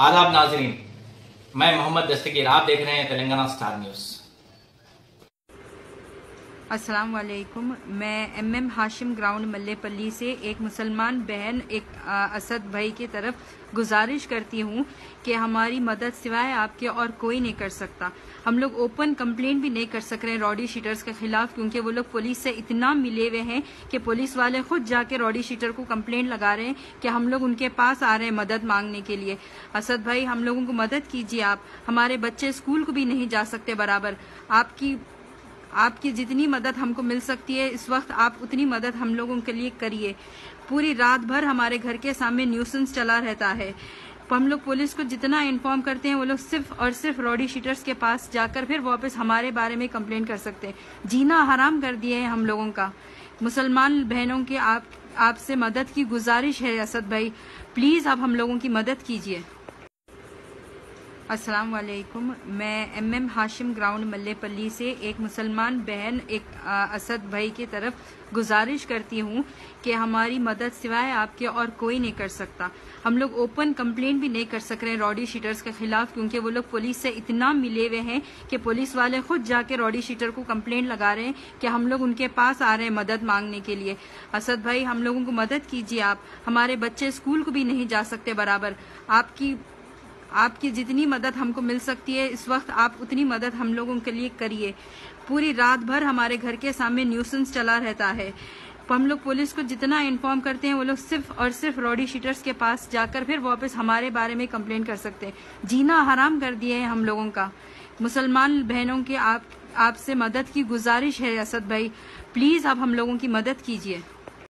आदाब नाजरीन, मैं मोहम्मद दस्तगीर, आप देख रहे हैं तेलंगाना स्टार न्यूज़। अस्सलाम वालेकुम। मैं MM हाशिम ग्राउंड मल्लेपल्ली से एक मुसलमान बहन एक असद भाई की तरफ गुजारिश करती हूँ कि हमारी मदद सिवाय आपके और कोई नहीं कर सकता। हम लोग ओपन कंप्लेंट भी नहीं कर सक रहे हैं रॉडी शीटर्स के खिलाफ, क्योंकि वो लोग पुलिस से इतना मिले हुए हैं कि पुलिस वाले खुद जाके रॉडी शीटर को कंप्लेंट लगा रहे हैं कि हम लोग उनके पास आ रहे हैं मदद मांगने के लिए। असद भाई, हम लोगों को मदद कीजिए आप। हमारे बच्चे स्कूल को भी नहीं जा सकते बराबर। आपकी जितनी मदद हमको मिल सकती है इस वक्त, आप उतनी मदद हम लोगों के लिए करिए। पूरी रात भर हमारे घर के सामने न्यूसेंस चला रहता है। हम लोग पुलिस को जितना इन्फॉर्म करते हैं, वो लोग सिर्फ और सिर्फ रॉडी शीटर्स के पास जाकर फिर वापस हमारे बारे में कंप्लेंट कर सकते हैं। जीना हराम कर दिए हैं हम लोगों का। मुसलमान बहनों की आपसे मदद की गुजारिश है असद भाई, प्लीज आप हम लोगों की मदद कीजिए। अस्सलाम वालेकुम। मैं MM हाशिम ग्राउंड मल्लेपल्ली से एक मुसलमान बहन एक असद भाई की तरफ गुजारिश करती हूँ कि हमारी मदद सिवाय आपके और कोई नहीं कर सकता। हम लोग ओपन कंप्लेंट भी नहीं कर सक रहे हैं रॉडी शीटर्स के खिलाफ, क्योंकि वो लोग पुलिस से इतना मिले हुए हैं कि पुलिस वाले खुद जाके रॉडी शीटर को कंप्लेंट लगा रहे हैं कि हम लोग उनके पास आ रहे हैं मदद मांगने के लिए। असद भाई, हम लोगों को मदद कीजिए आप। हमारे बच्चे स्कूल को भी नहीं जा सकते बराबर। आपकी जितनी मदद हमको मिल सकती है इस वक्त, आप उतनी मदद हम लोगों के लिए करिए। पूरी रात भर हमारे घर के सामने न्यूसेंस चला रहता है। हम लोग पुलिस को जितना इन्फॉर्म करते हैं, वो लोग सिर्फ और सिर्फ रॉडी शीटर्स के पास जाकर फिर वापस हमारे बारे में कंप्लेंट कर सकते हैं। जीना हराम कर दिए हैं हम लोगों का। मुसलमान बहनों की आपसे मदद की गुजारिश है असद भाई, प्लीज आप हम लोगों की मदद कीजिए।